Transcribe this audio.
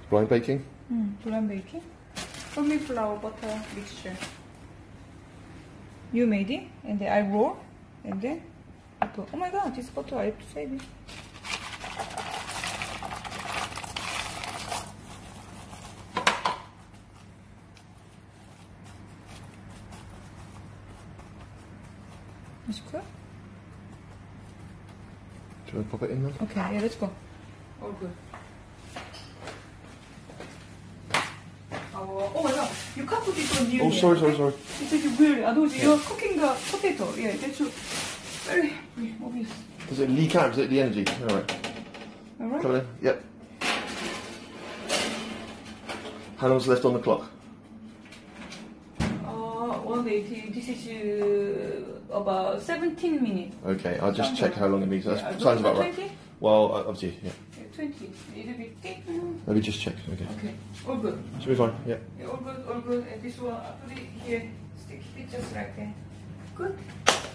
Blind baking? Blind baking. Wheat flour butter mixture. You made it, and then I roll, and then I put. Oh my god, this butter I have to save it. It's good. Do you want to pop it in then? Okay, yeah, let's go. All good. Oh my god, you can't put it on you. Oh, sorry. It's really, you're cooking the potato. Yeah, that's very obvious. Does it leak out? Is it the energy? Alright. Alright. Coming in? Yep. How long's left on the clock? 180. This is about 17 minutes. Okay, I'll just check how long it needs. That Yeah, sounds about right. 20? Well, obviously, yeah. 20. A little bit thick. Let me just check. Okay. Okay, all good. Should be fine. Yeah. Yeah, all good, all good. And this one, I put it here. Stick it just like that. Good.